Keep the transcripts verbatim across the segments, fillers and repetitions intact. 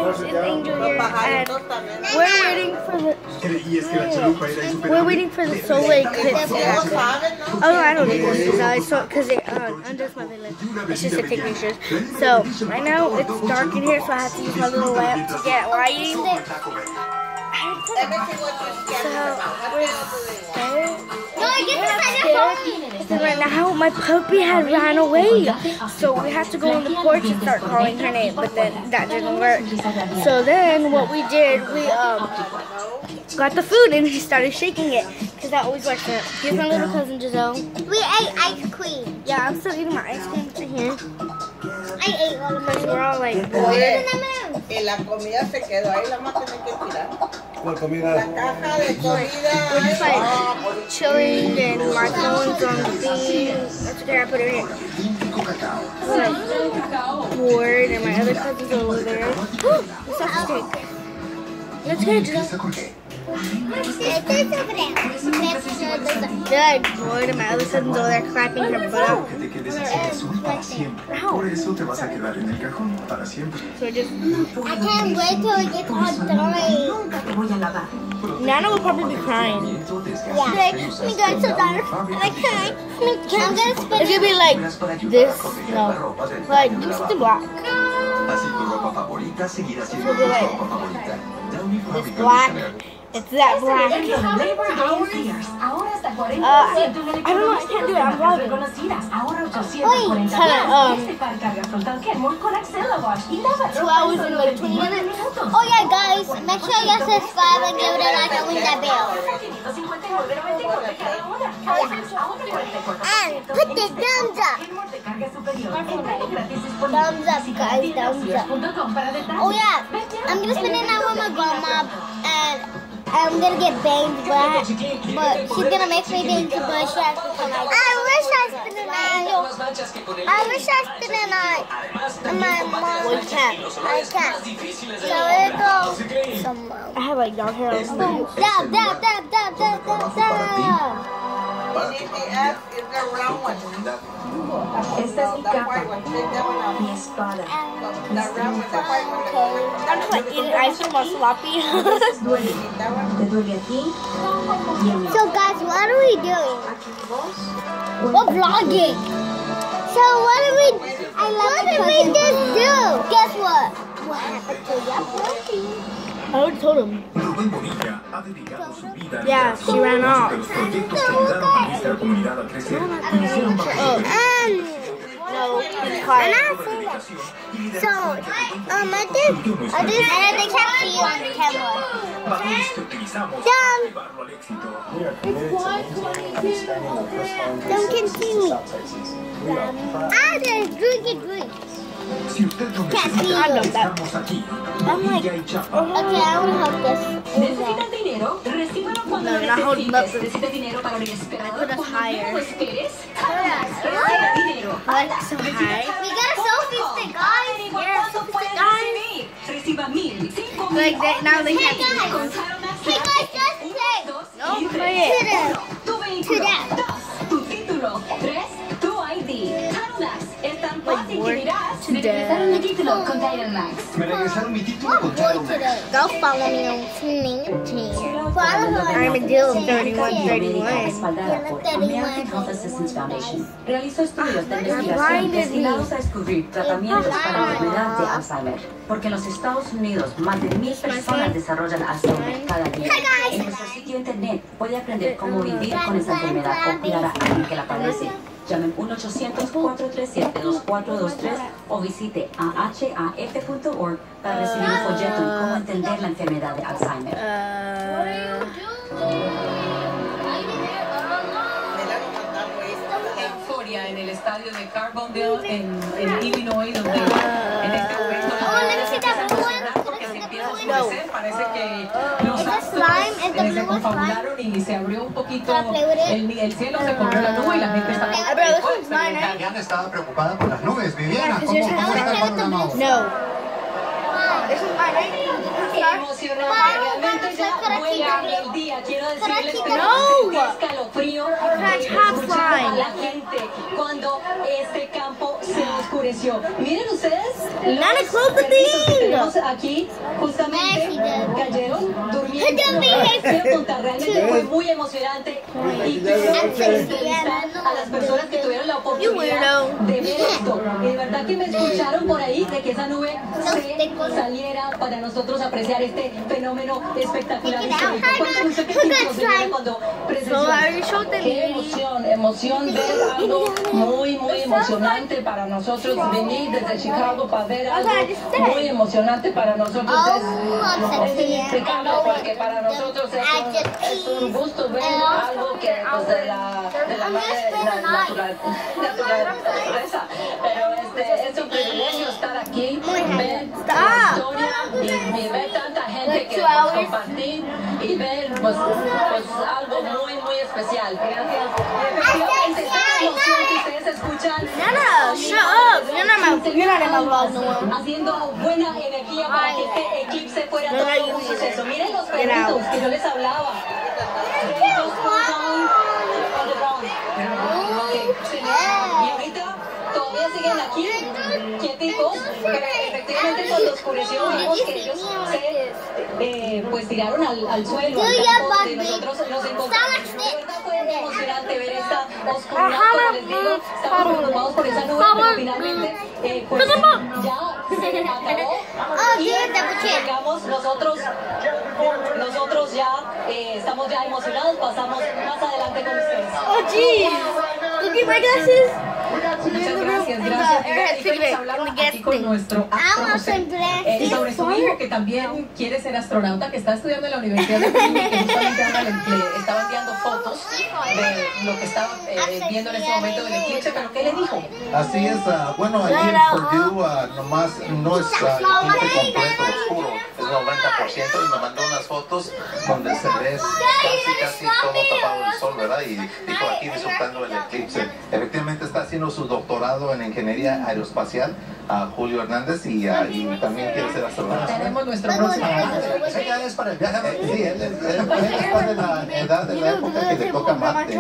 It's Angel here, and we're waiting for the we're waiting for the solar eclipse to happen. Oh no, I don't need this. I saw because it uh, undoes my villain. It's just to take pictures. So right now it's dark in here, so I have to use my little lamp to get lighting. So we're scared. No, I get this And right now my puppy had ran away, so we have to go on the porch and start calling her name, but then that didn't work. So then what we did, we um got the food and he started shaking it, because that always works. Here's my little cousin Giselle. We ate ice cream. Yeah, I'm still eating my ice cream right here. I ate all of mine. We're all like, Oye, y la comida se quedó ahí, la vamos a tener que tirar. ¿Cuál comida? La caja de comida. we're just like chilling, and my phone's on the thing. That's okay, I put it in. I'm like bored, and my other cousin's over there. Let's have to take. Let's get it. They're like bored, and my other cousin's over there clapping her butt out. Ow. So just. I can't wait till it gets all dry. Nana will probably be crying. Yeah. Like, oh my god, it's so dark. I can't. I'm gonna spin It's gonna be like this. No. Like, do something black. It's gonna be like this black. It's that black. Uh, I don't know, I can't do it. I'm vlogging. Wait, Hold on, um, two hours and like twenty minutes. oh yeah, guys, make sure you subscribe and give it a like and ring that bell. And put the thumbs up. Thumbs up, guys, thumbs up. Oh yeah, I'm gonna spend it now with my grandma, and I'm gonna get banged, but, but she's gonna make me bang, but she has to come out. I wish I spent the night. I wish I spent the night. And my mom. Well, you can't. I can't. So it goes somewhere. I have like dark hair on my Dab, dab, dab, dab, dab, dab, dab. You need the F in the round one. Esta es mi The white one. Take that one out. mi espada. The round with the white one. I'm just like eating ice cream all sloppy. Duele. Te duele a ti y a mí. So guys, what are we doing? We're vlogging. So what did we? I love what did we just do? Guess what? What happened to your puppy? I already told him. Yeah, she ran off. Oh, Um, no, it's I'm quiet. not saying that. So, um, I did, I did, and I think I see you on the camera. Dom, Dom can see me. Ah, there's drink it, drink. Can't see I know you. that. I'm like, Okay, I want to help this. ¿Necesitas dinero? Recíbelo cuando No, lo not holding up. necesites. Necesitas dinero para lo I inesperado. put us Cuando higher. no lo esperes, Yeah. dinero. like so high. We got a selfie stick, guys. Yeah, ¿Cuánto puedes recibir? Reciba mil, cinco mil. Like that, now they Hey have to. guys, hey guys, just play. No, play To it. the, Tu vehículo. To that. Dos, tu título. Tres, tu I D. Tyromax es tan fácil que bored dirás. to Me regresaron death. mi título con Tyromax. Me regresaron mi título what con boy today? Go follow me on Snapchat. Follow her on Armadillo Snapchat. thirty-one thirty-one. Respaldada por American Health Assistance Foundation. Realizó estudios de investigación blinded me. destinados a descubrir tratamientos para la enfermedad de Alzheimer. Porque en los Estados Unidos, más de mil personas desarrollan Alzheimer cada día. Hi, guys. En nuestro sitio internet puede aprender cómo vivir con esa enfermedad o cuidar a alguien que la padece. Llamen uno ochocientos, cuatro tres siete, dos cuatro dos tres o visite a h a f punto org para recibir un folleto en cómo entender la enfermedad de Alzheimer. Uh, Euforia en el estadio de Carbondale en, en Illinois, donde en este momento Oh, let me see that blue one. porque se empieza a Let me see oscurecer, parece que los Is the astros slime? Is the eh, se blue one confabularon y se abrió un poquito Can I play with it? el, el cielo, se corrió la nube y la gente está Uh, bro, this one's mine, eh? Viviana estaba preocupada por las nubes. Viviana, Yeah, 'cause ¿cómo, yours has cómo está el blue. panorama ahora? no. This is mine, right? emocionada. realmente ya vuelve el día. Quiero decirles que No. sentí escalofrío That's de half escuchar a line. la gente cuando este campo se oscureció. Miren ustedes, Nana, los close the perritos que thing. tenemos aquí justamente cayeron durmiendo. Realmente fue muy emocionante y quiero felicitar a las personas que tuvieron la oportunidad de ver esto. Y de verdad que me escucharon por ahí de que esa nube se saliera para nosotros apreciar este fenómeno espectacular. ¿Usted qué sintió, señora, cuando presenció? Qué emoción, emoción ver algo muy, muy emocionante para nosotros. Venir desde Chicago para ver algo muy emocionante para nosotros. Es, es inexplicable porque para nosotros es un, es un gusto ver algo que pues, de la, de la madre na- natural, naturaleza. Pero este, es un privilegio estar aquí, ver la historia y, y ver tanta gente que pues, compartir y ver pues, pues, algo muy, muy especial. Gracias. Y efectivamente, esta emoción que ustedes escuchan. Nana, shut up. You're not my, you're not in my vlog no more. Haciendo buena energía para que este eclipse fuera todo un suceso. Miren los perritos que yo les hablaba. Ellos son underground. Ok, y ahorita todavía siguen aquí, quietitos, pero efectivamente cuando oscureció vimos que ellos se eh, pues tiraron al, al suelo, al campo donde nosotros nos encontramos. De verdad fue muy emocionante ver esta oscuridad, como les digo, estamos preocupados por esa nube, pero finalmente eh, pues ya se acabó y llegamos nosotros, nosotros ya eh, estamos ya emocionados, pasamos más adelante con ustedes. Oh, jeez. Look at my glasses. Muchas gracias, gracias. Y Félix hablaba aquí con nuestro astro eh, sobre su hijo que también quiere ser astronauta, que está estudiando en la Universidad de Purdue, que justamente ahora le, le estaba enviando fotos de lo que estaba eh, viendo en este momento del eclipse, pero ¿qué le dijo? Así es, uh, bueno, allí en Purdue uh, nomás no es uh, eclipse completo oscuro, es noventa por ciento y me mandó unas fotos donde se ve casi, casi todo tapado del sol, ¿verdad? Y dijo aquí disfrutando el eclipse. Efectivamente está haciendo su doctorado en ingeniería aeroespacial, a uh, Julio Hernández, y, uh, y también quiere ser astronauta. Tenemos nuestro próximo. Ella es para el viaje. Eh, sí, él, él, él, él está de la edad, de la época que le toca Marte.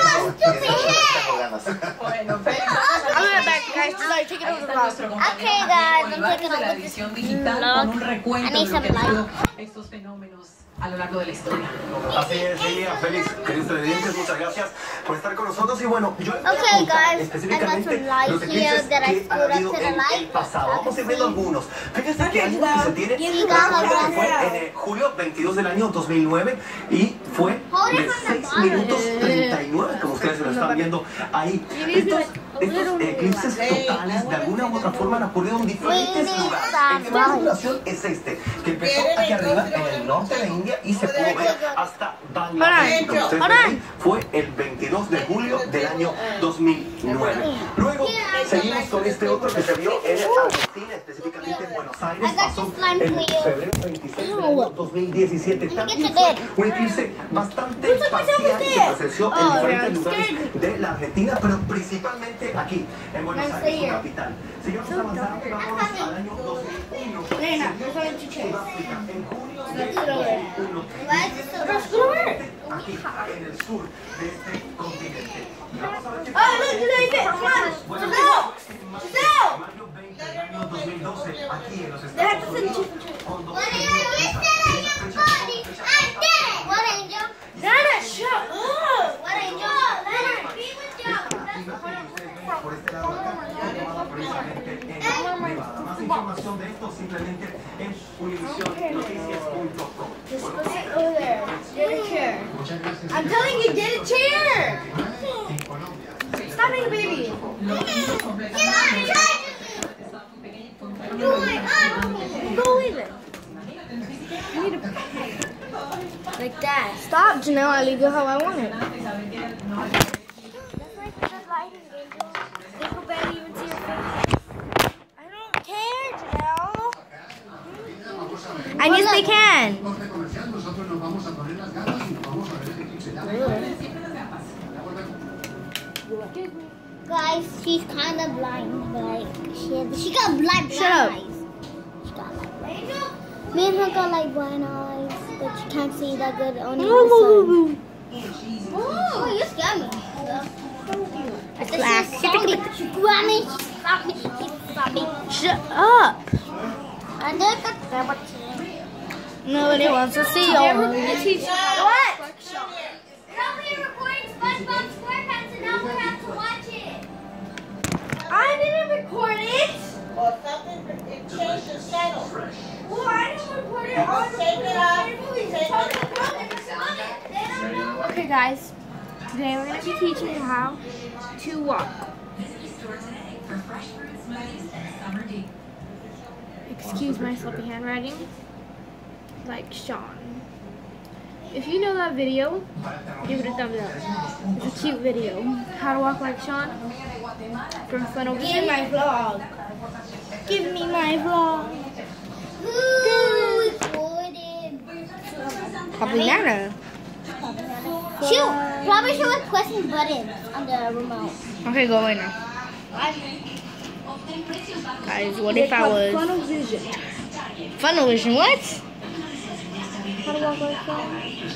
Bueno, Félix, I'll be right back, guys. Sorry, take it ahí over the está nuestro vlog. compañero Okay, guys, I'm Olivares taking de la over edición digital con un recuento de lo que han sido estos fenómenos a lo largo de la historia. Así es, Lilia, Félix, queridos televidentes, muchas gracias por estar con nosotros. Y bueno, yo les voy a Okay, contar guys, específicamente I got some lights los eclipses here that I que han screwed up habido to the en el light. pasado. Vamos a ir viendo algunos. Fíjense que hay uno que se tiene You una got fecha que it. fue en eh, julio veintidós del año dos mil nueve y fue de seis minutos treinta y nueve, como ustedes lo están viendo ahí. Estos, estos eclipses totales de alguna u otra forma han ocurrido en diferentes lugares. El que más duración es este, que empezó aquí arriba en el norte de la India y se pudo ver hasta Bangladesh. Como ustedes ven ahí, fue el veintidós de julio del año dos mil nueve. Luego seguimos con este otro que se vio en Argentina, específicamente en Buenos Aires. Pasó el febrero veintiséis del año dos mil diecisiete. También fue un eclipse bastante parcial que se presenció en diferentes lugares de la Argentina, pero principalmente aquí en Buenos Aires, su capital. Seguimos avanzando y vamos al año dos mil uno. Sudáfrica, en junio de dos mil uno. Aquí, en el sur de este continente. Y vamos a ver qué pasa. Bueno, en mayo veinte del año dos mil doce, aquí en los Estados Unidos, con dos mil por este lado acá, tomada precisamente en Nevada. Más información de esto simplemente en univision noticias punto com. I'm telling you, get a chair. Stop being a baby. Go leave it. You need to like that. Stop, Janelle. I leave it how I want it. I don't care, Janelle. And yes, they can. Guys, she's kind of blind, but like she has, she got blind, blind Shut up. eyes. She got like blind. Me and her got like blind eyes. but you can't see that good only in the sun. Oh, you scared me. It's glass. She saw me. She grabbed me. She stopped me. She stopped me. Shut up. I did got that. Nobody wants to see you. What? We're recording SpongeBob SquarePants and now we have to watch it. I didn't record it. Well, something, it changed the channel. Well, I didn't record it on Take it off. Take it off. Okay, guys. Today we're going to be teaching you how to walk. Excuse my sloppy handwriting. Like Sean. If you know that video, give it a thumbs up. It's a cute video. How to walk like Sean from Funnel Vision. Give me my vlog. Give me my vlog. Ooh, recorded. Banana. Shoot, probably should have pressing buttons on the remote. Okay, go away now. Guys, what if I was Funnel Vision. Funnel Vision? What? How to walk like that?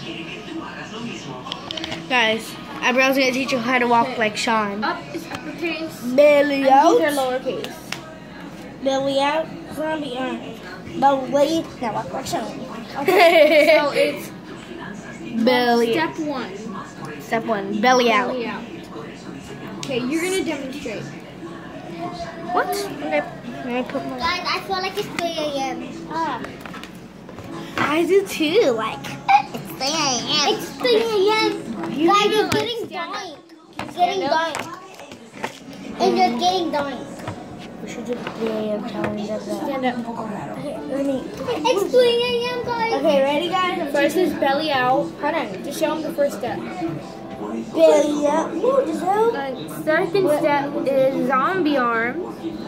Guys, Eyebrows gonna teach you how to walk like Sean. Up is uppercase. Belly And out. these are lowercase. Belly out. Zombie arm. Belly. Now walk like Sean. Okay, so it's belly. step one. Step one. Belly out. Belly out. Okay, you're gonna demonstrate. What? Okay. Let me put my. Guys, I feel like it's three A M Ah. I do too. Like it's three A M It's three A M You Guys, need to, you're like, getting stand dying. You're getting dying. And you're getting dying. We should do three A M challenge of that. Stand up. Okay, let me. It's three A M guys. Okay, ready, guys? First is belly out. Hold on, just show them the first step. Belly out. Ooh, Giselle. The second step is zombie arms.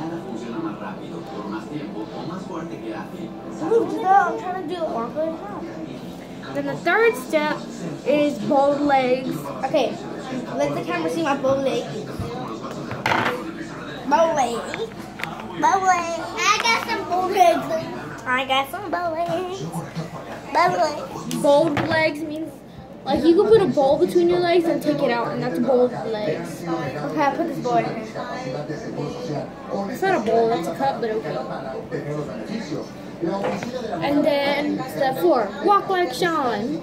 Ooh, Giselle, I'm trying to do it awkward. Then the third step is bold legs. Okay, let the camera see my bow leg. Bow leg. Bow leg. I got some bold legs. I got some bow legs. Bow legs. Bold legs means like you can put a ball between your legs and take it out, and that's bold legs. Okay, I put this bowl in here. It's not a bowl, that's a cup, but okay. And then step four, walk like Sean.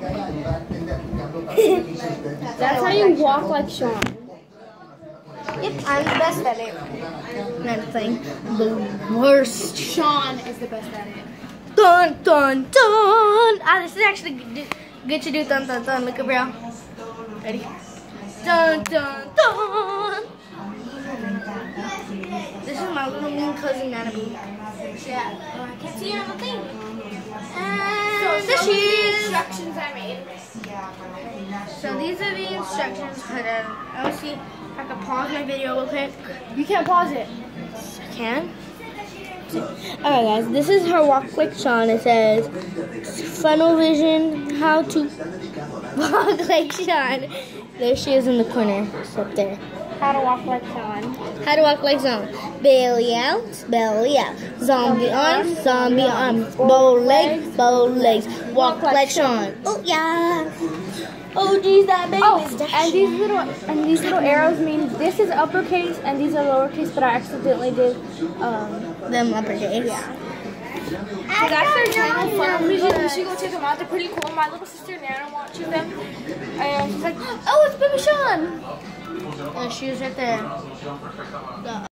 That's how you walk like Sean. Yep, I'm the best at it. Another thing, the worst. Sean is the best at it. Dun dun dun. Ah, this is actually good, good to do. Dun dun dun. Look at bro. Ready? Dun dun dun. This is my little mean cousin Manabu. Yeah. Oh, I can't see her on the thing. And So, the some of the shoes. instructions I made. So these are the instructions. Hold on. I will see if I can pause my video real quick. You can't pause it. I can. Alright guys, this is her walk like Sean. It says Funnel Vision, how to walk like Sean. There she is in the corner. It's up there. How to walk like Sean. How to walk like Sean. Belly out, belly out. Zombie arms, zombie arms. Bow legs, bow legs. Walk like Sean. Oh yeah. Oh geez, that baby Oh, is and these little and these little arrows mean this is uppercase and these are lowercase, but I accidentally did um them uppercase. yeah. So that's their channel, Funnel Vision. You should go check them out. They're pretty cool. My little sister Nana watches them, and she's like, "Oh, it's Baby Sean." Oh, she was right there.